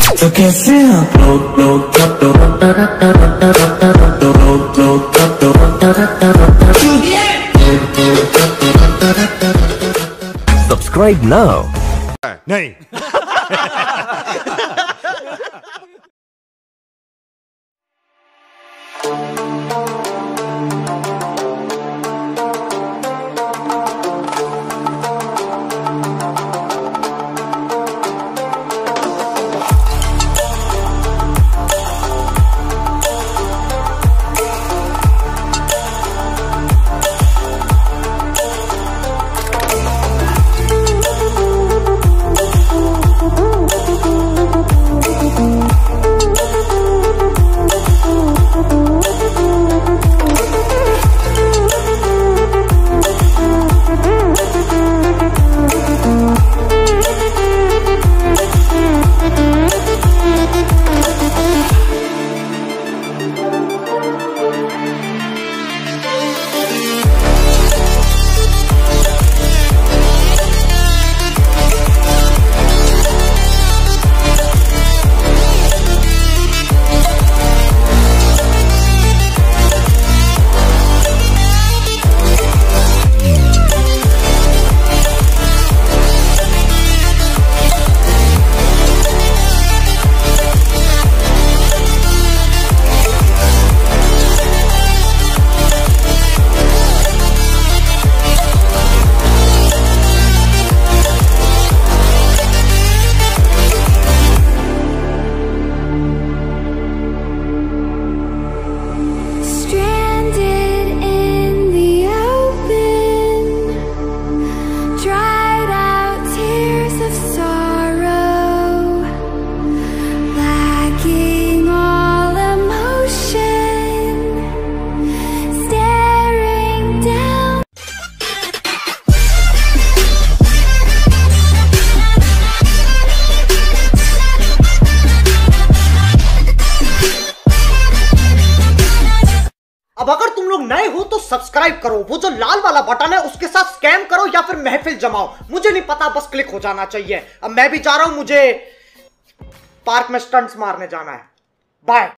तो कैसे आप लोग Subscribe now. नहीं अब अगर तुम लोग नए हो तो सब्सक्राइब करो, वो जो लाल वाला बटन है उसके साथ स्कैम करो या फिर महफिल जमाओ, मुझे नहीं पता, बस क्लिक हो जाना चाहिए। अब मैं भी जा रहा हूं, मुझे पार्क में स्टंट्स मारने जाना है। बाय।